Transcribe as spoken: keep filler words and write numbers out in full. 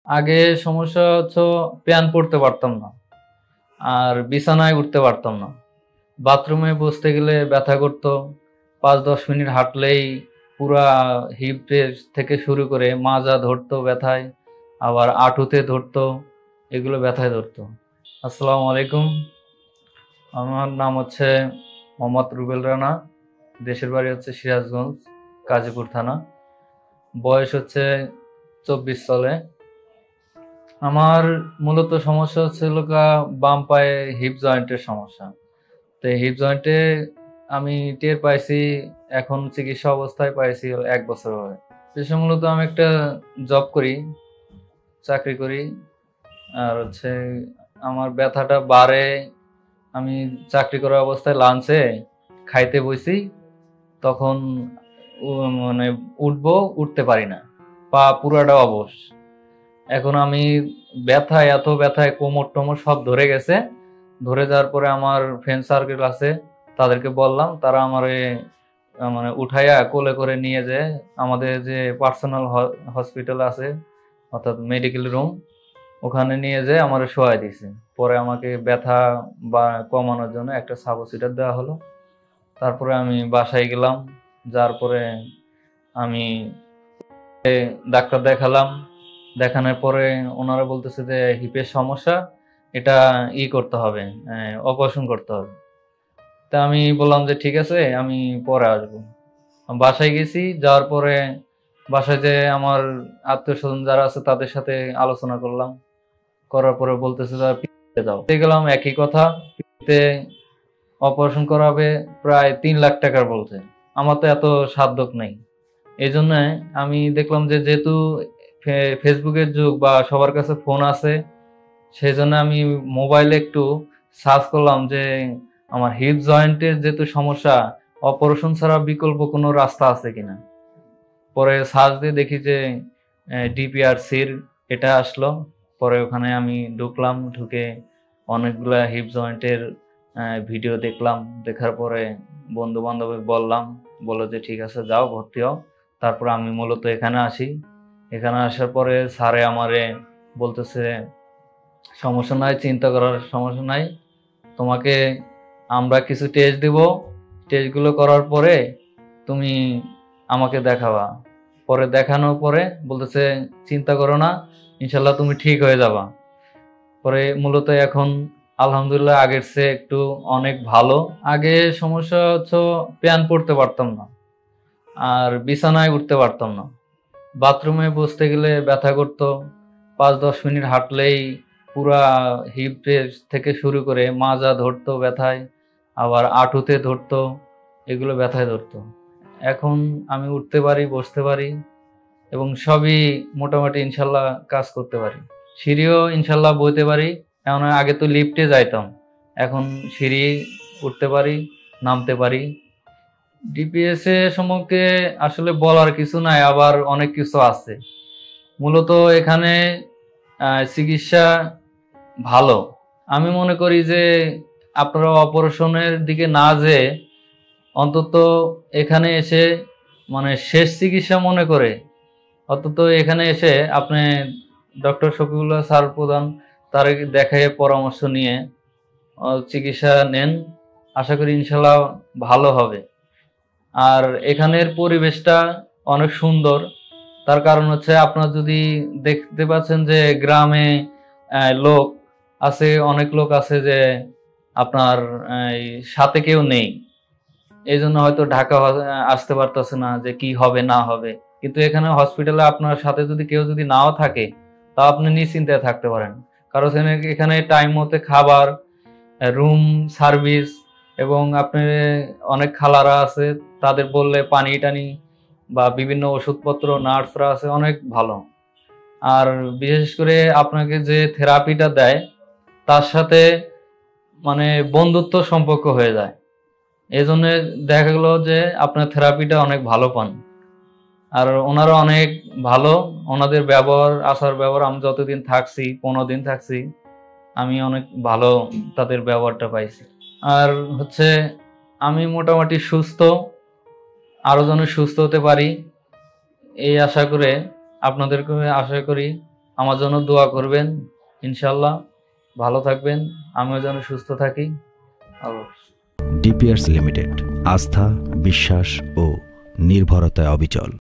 আগে সমস্যা হচ্ছে প্যান পড়তে পারতাম না, আর বিছানায় উঠতে পারতাম না। বাথরুমে বসতে গেলে ব্যথা করতো। পাঁচ দশ মিনিট হাঁটলেই পুরা হিপ থেকে শুরু করে মাজা ধরতো ব্যথায়, আবার আঁটুতে ধরতো, এগুলো ব্যথায় ধরতো। আসসালামু আলাইকুম, আমার নাম হচ্ছে মোহাম্মদ রুবেল রানা। দেশের বাড়ি হচ্ছে সিরাজগঞ্জ, গাজীপুর থানা। বয়স হচ্ছে চব্বিশ চলে। আমার মূলত সমস্যা হচ্ছিল বাম পায়ে হিপ জয়েন্টের সমস্যা। তো হিপ জয়েন্টে আমি টের পাইছি এখন চিকিৎসা অবস্থায় পাইছি এক বছর হয়। পেশা মূলত আমি একটা জব করি, চাকরি করি। আর হচ্ছে আমার ব্যথাটা বাড়ে, আমি চাকরি করা অবস্থায় লাঞ্চে খাইতে বসি, তখন মানে উঠবো, উঠতে পারি না, পা পুরাটা অবশ। এখন আমি ব্যথায়, এত ব্যথায় কোমর টোমর সব ধরে গেছে। ধরে যাওয়ার পরে আমার ফ্রেন্ড সার্কেল আছে, তাদেরকে বললাম, তারা আমারে মানে উঠাইয়া কোলে করে নিয়ে যায় আমাদের যে পার্সোনাল হসপিটাল আছে, অর্থাৎ মেডিকেল রুম, ওখানে নিয়ে যেয়ে আমার শোয়াই দিছে। পরে আমাকে ব্যথা বা কমানোর জন্য একটা সাবসিডার দেওয়া হলো। তারপরে আমি বাসায় গেলাম, যার পরে আমি ডাক্তার দেখালাম। দেখানোর পরে ওনারা বলতেছে যে হিপের সমস্যা, এটা ই করতে হবে, অপারেশন করতে হবে। তা আমি বললাম যে ঠিক আছে, আমি পরে আসবো। বাসায় গেছি, যাওয়ার পরে বাসায় যে আমার আত্মীয় স্বজন যারা আছে তাদের সাথে আলোচনা করলাম। করার পরে বলতেছে যাও গেলাম, একই কথা, অপারেশন করাবে প্রায় তিন লাখ টাকার বলছে। আমার তো এত সাধ্য নেই। এই জন্য আমি দেখলাম যে যেহেতু ফেসবুকের যুগ বা সবার কাছে ফোন আছে, সেই জন্য আমি মোবাইলে একটু সার্চ করলাম যে আমার হিপ জয়েন্টের যেহেতু সমস্যা, অপারেশন ছাড়া বিকল্প কোনো রাস্তা আছে কিনা। পরে সার্চ দিয়ে দেখি যে ডিপিআরসির এটা আসলো। পরে ওখানে আমি ঢুকলাম, ঢুকে অনেকগুলা হিপ জয়েন্টের ভিডিও দেখলাম। দেখার পরে বন্ধু বান্ধব বললাম, বললো যে ঠিক আছে যাও ভর্তি হও। তারপর আমি মূলত এখানে আসি। এখানে আসার পরে স্যারে আমারে বলতেছে সমস্যা নাই, চিন্তা করার সমস্যা নাই, তোমাকে আমরা কিছু টেস্ট দিব, টেস্টগুলো করার পরে তুমি আমাকে দেখাবা। পরে দেখানোর পরে বলতেছে চিন্তা করো না, ইনশাল্লাহ তুমি ঠিক হয়ে যাবা। পরে মূলত এখন আলহামদুলিল্লাহ আগের চেয়ে একটু অনেক ভালো। আগে সমস্যা হচ্ছে প্যান পড়তে পারতাম না, আর বিছানায় উঠতে পারতাম না। বাথরুমে বসতে গেলে ব্যথা করতো। পাঁচ দশ মিনিট হাঁটলেই পুরা হিপ থেকে শুরু করে মাজা ধরতো ব্যথায়, আবার আঁটুতে ধরতো, এগুলো ব্যথায় ধরতো। এখন আমি উঠতে পারি, বসতে পারি, এবং সবই মোটামুটি ইনশাল্লাহ কাজ করতে পারি। সিঁড়িও ইনশাল্লাহ বইতে পারি। এমন আগে তো লিফটে যাইতাম, এখন সিঁড়ি উঠতে পারি, নামতে পারি। ডিপিএস এ সম্পর্কে আসলে বলার কিছু নাই, আবার অনেক কিছু আছে। মূলত এখানে চিকিৎসা ভালো। আমি মনে করি যে আপনারা অপারেশনের দিকে না যেয়ে অন্তত এখানে এসে মানে শেষ চিকিৎসা মনে করে অন্তত এখানে এসে আপনি ডক্টর শফিউল্লাহ স্যার প্রধান তার দেখে পরামর্শ নিয়ে চিকিৎসা নেন। আশা করি ইনশাল্লাহ ভালো হবে। আর এখানের পরিবেশটা অনেক সুন্দর। তার কারণ হচ্ছে আপনার যদি দেখতে পাচ্ছেন যে গ্রামে লোক আছে, অনেক লোক আছে যে আপনার সাথে কেউ নেই, এই জন্য হয়তো ঢাকা আসতে পারতেছে না যে কি হবে না হবে। কিন্তু এখানে হসপিটালে আপনার সাথে যদি কেউ যদি নাও থাকে, তা আপনি নিশ্চিন্তায় থাকতে পারেন। কারণ এখানে টাইম মতো খাবার, রুম সার্ভিস, এবং আপনি অনেক খালারা আছে, তাদের বললে পানি টানি বা বিভিন্ন ওষুধপত্র, নার্সরা আছে, অনেক ভালো। আর বিশেষ করে আপনাকে যে থেরাপিটা দেয় তার সাথে মানে বন্ধুত্ব সম্পর্ক হয়ে যায়। এই জন্য দেখা গেল যে আপনার থেরাপিটা অনেক ভালো পান। আর ওনারা অনেক ভালো, ওনাদের ব্যবহার, আচার ব্যবহার, আমি যতদিন থাকছি, পনেরো দিন থাকছি, আমি অনেক ভালো তাদের ব্যবহারটা পাইছি। আর হচ্ছে আমি মোটামুটি সুস্থ, আরো যেন সুস্থ হতে পারি এই আশা করে আপনাদেরকে আশা করি আমার জন্য দোয়া করবেন। ইনশাল্লাহ ভালো থাকবেন, আমিও যেন সুস্থ থাকি। আল্লাহ হাফেজ। ডিপিআরস লিমিটেড, আস্থা, বিশ্বাস ও নির্ভরতায় অবিচল।